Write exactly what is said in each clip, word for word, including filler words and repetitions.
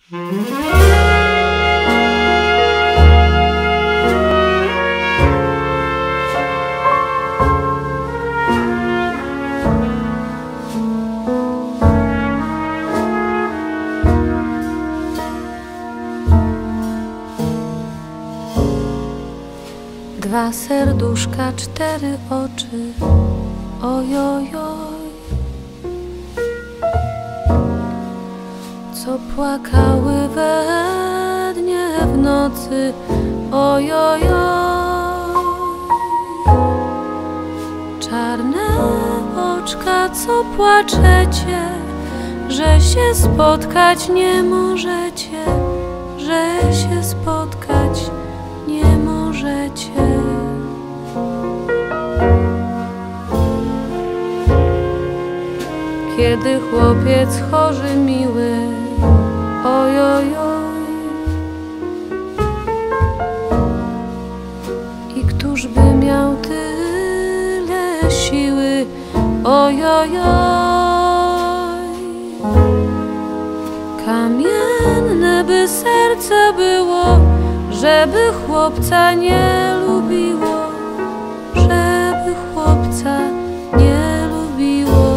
Dwa serduszka, cztery oczy, ojojoj, co płakały we dnie w nocy, ojojoj. Czarne oczka, co płaczecie, że się spotkać nie możecie, że się spotkać nie możecie. Kiedy chłopiec chory miły, ojojoj, i któż by miał tyle siły, ojojoj. Kamienne by serce było, żeby chłopca nie lubiło, żeby chłopca nie lubiło.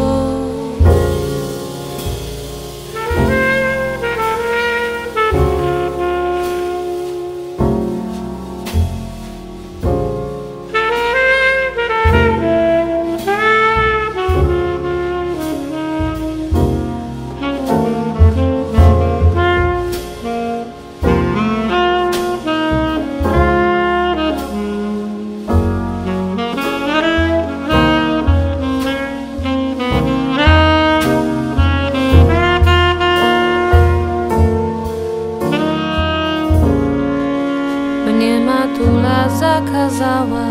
Mnie matula zakazała,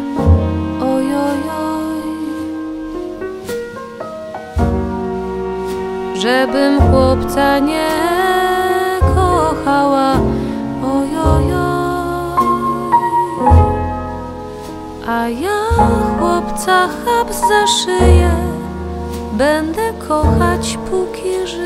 ojojoj, żebym chłopca nie kochała, ojojoj. A ja chłopca chap za szyję będę kochać, póki żyję.